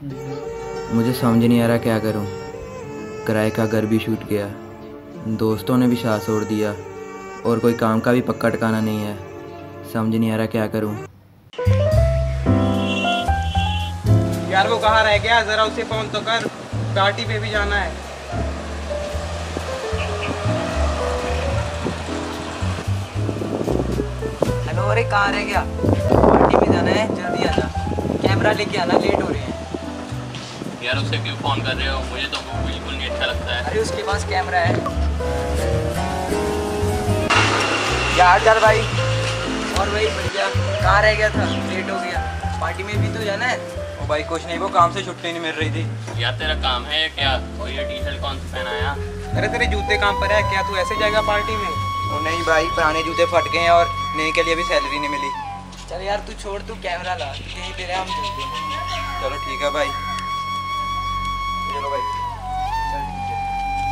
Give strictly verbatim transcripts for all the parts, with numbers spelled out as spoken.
मुझे समझ नहीं आ रहा क्या करूं। किराए का घर भी छूट गया, दोस्तों ने भी साथ छोड़ दिया और कोई काम का भी पक्का ठिकाना नहीं है। समझ नहीं आ रहा क्या करूं। यार वो कहाँ रह गया, जरा उसे फोन तो कर, पार्टी पे भी जाना है। हेलो, अरे कहाँ रह गया? पार्टी में जाना है, जल्दी आना। कैमरा लेके आना, लेट हो रहे हैं। यार उसे क्यों फोन कर रहे हो? मुझे तो वो बिल्कुल नहीं अच्छा लगता है। अरे उसके पास कैमरा है यार। चल भाई। और भाई बढ़िया, कहाँ रह गया था? लेट हो गया। पार्टी में भी तो जाना है। ओ भाई कुछ नहीं, वो काम से छुट्टी नहीं मिल रही थी। यार तेरा काम है क्या? और ये टी शर्ट कौन सा पहनाया? अरे तेरे जूते काम पर है क्या? तू ऐसे जाएगा पार्टी में? ओ नहीं भाई, पुराने जूते फट गए हैं और नए के लिए भी सैलरी नहीं मिली। चल यार तू छोड़, तू कैमरा ला, यहीं पे रहे, हम चलते हैं। चलो ठीक है भाई। चलो भाई, चल ठीक है।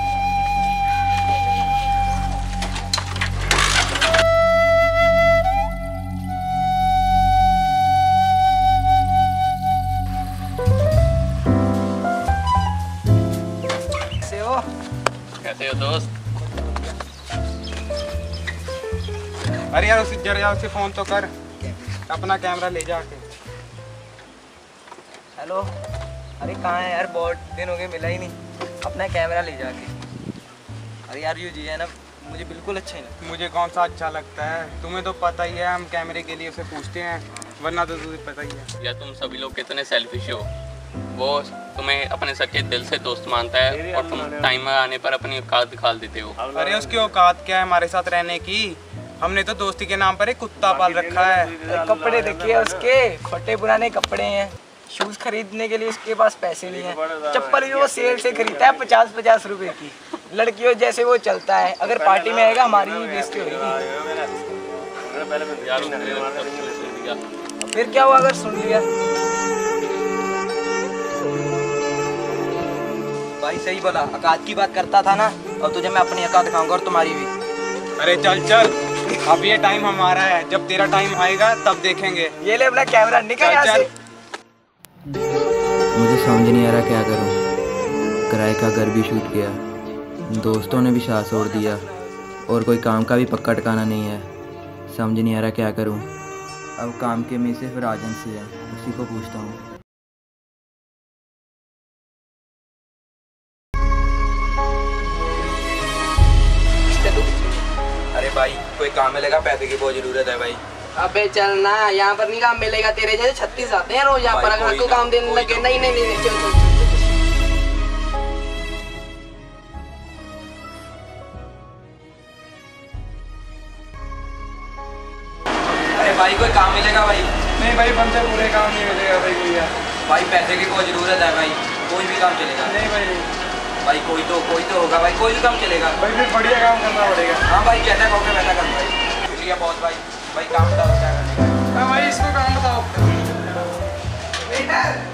कैसे हो? कैसे हो दोस्त? अरे यार उसे जरा उसे फोन तो कर, अपना कैमरा ले जाके। हेलो, अरे कहाँ है यार? बहुत दिन हो गए, मिला ही नहीं। अपना कैमरा ले जाके। अरे यार ये जी है ना, मुझे बिल्कुल अच्छा नहीं लगता। मुझे कौन सा अच्छा लगता है? तुम्हें तो पता ही है, हम कैमरे के लिए उसे पूछते हैं, वरना तो तुझे पता ही है। यार तुम सभी लोग कितने सेल्फिश हो। वो तुम्हें अपने सच्चे दिल से दोस्त मानता है और तुम टाइम आने पर अपनी औकात दिखा देते हो। अरे उसकी औकात क्या है हमारे साथ रहने की? हमने तो दोस्ती के नाम पर एक कुत्ता पाल रखा है। कपड़े देखिए उसके, फटे पुराने कपड़े हैं। शूज खरीदने के लिए उसके पास पैसे नहीं है। चप्पल भी वो सेल से खरीदता है पचास पचास रुपए की। लड़कियों जैसे वो चलता है। अगर पार्टी में आएगा हमारी ही बेइज्जती होगी। यार उसने सब कुछ सुन लिया। फिर क्या हुआ अगर सुन लिया? भाई सही बोला, औकात की बात करता था ना, और तुझे मैं अपनी औकात दिखाऊंगा और तुम्हारी भी। अरे चल चल, अब ये टाइम हमारा है, जब तेरा टाइम आएगा तब देखेंगे। ये ले अपना कैमरा, निकल यहाँ से। मुझे समझ नहीं आ रहा क्या करूं। किराए का घर भी छूट गया, दोस्तों ने भी साथ छोड़ दिया और कोई काम का भी पक्का ठिकाना नहीं है। समझ नहीं आ रहा क्या करूं। अब काम के में से फिर राजन से है, उसी को पूछता हूँ। अरे भाई कोई काम मिलेगा, पैसे की बहुत जरूरत है भाई। अबे चल ना, यहाँ पर नहीं काम मिलेगा। तेरे जैसे छत्तीस आते हैं रोज यहाँ पर, अगर तू काम देने लगे। नहीं नहीं नहीं चल चल। अरे भाई कोई काम मिलेगा भाई? नहीं भाई, बंदे पूरे काम नहीं मिलेगा भाई भैया। भाई पैसे की बहुत जरूरत है भाई, कोई भी काम चलेगा। नहीं भाई नहीं भाई कोई तो कोई तो होगा भाई, कोई भी काम चलेगा भाई, फिर बढ़िया काम करना पड़ेगा। हाँ भाई, जैसा कहोगे वैसा कर भाई। शुक्रिया बहुत भाई। भाई काम बताओ क्या करने का? हाँ भाई इसको काम बताओ। Waiter,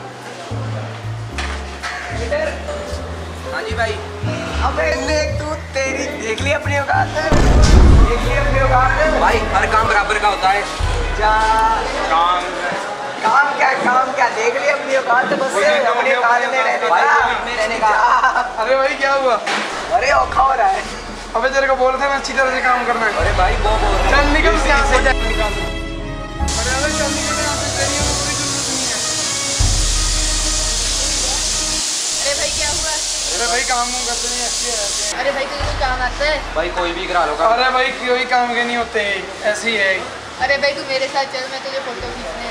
waiter. हाँ जी भाई। अबे देख तू, तेरी देख ली अपनी औकात है, देख ली अपनी औकात है भाई। हर काम बराबर का होता है। क्या काम काम क्या काम क्या देख ली अपनी औकात है, बस अपनी औकात में रहने का, में रहने का। अरे भाई क्या हुआ? अरे औखा हो रहा है। अबे तेरे को बोल रहे थे मैं अच्छी तरह से काम करना है। अरे भाई वो बोल रहे हैं। चल निकल से यहाँ से। निकाल। अरे अबे चल निकल यहाँ से, तेरी हमें कोई जरूरत नहीं है। अरे भाई क्या हुआ? अरे भाई काम वाम करते नहीं, अच्छी है। अरे भाई तुझे कोई काम आता है? भाई कोई भी करा लो काम। अरे भाई कोई काम के नहीं होते, ऐसी है। अरे भाई तू मेरे साथ चल, मैं तुझे फोटो खींचने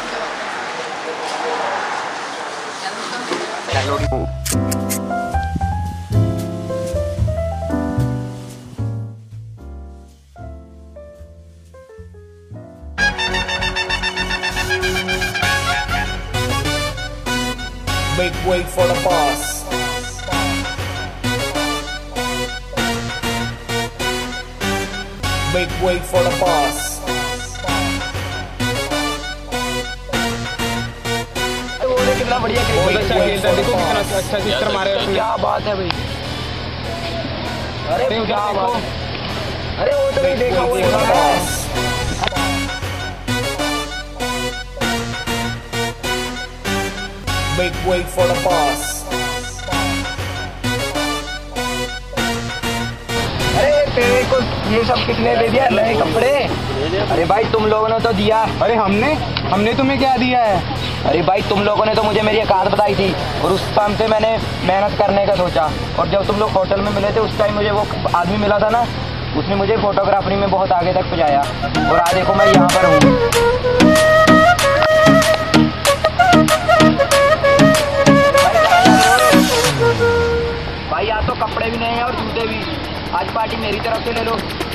चलो। Make way for the boss. Make way for the boss. कितना बढ़िया बहुत अच्छा खेलता है, देखो कितना अच्छा सिस्टर मारे। क्या बात है भाई। अरे क्या बात। अरे वो तो नहीं देखा, वो Make way for the boss. अरे तेरे को ये सब किसने दे दिया, नए कपड़े? अरे भाई तुम लोगों ने तो दिया। अरे हमने हमने तुम्हें क्या दिया है? अरे भाई तुम लोगों ने तो मुझे मेरी औकात बताई थी और उस टाइम से मैंने मेहनत करने का सोचा। और जब तुम लोग होटल में मिले थे उस टाइम मुझे वो आदमी मिला था ना, उसने मुझे फोटोग्राफरी में बहुत आगे तक पहुंचाया और आज देखो मैं यहाँ पर हूँ। भाई आज तो कपड़े भी नहीं हैं और जूते भी, आज पार्टी मेरी तरफ से ले लो।